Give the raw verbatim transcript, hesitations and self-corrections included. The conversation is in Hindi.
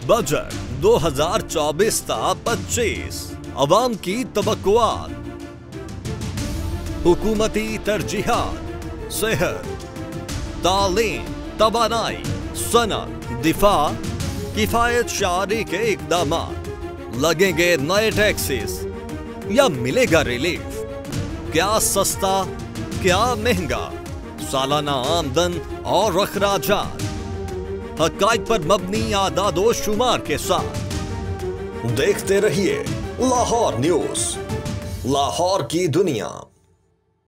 बजट दो हज़ार चौबीस ता पच्चीस अवाम की तवक्कुआत, हुकूमती तरजीहात, सेहत, तालीम, तवानाई, सनत, दिफा, किफायत शारी के इकदाम, लगेंगे नए टैक्सेस या मिलेगा रिलीफ, क्या सस्ता क्या महंगा, सालाना आमदन और अखराजात, हक़ाइक़ पर मबनी आदादो शुमार के साथ। देखते रहिए लाहौर न्यूज़, लाहौर की दुनिया।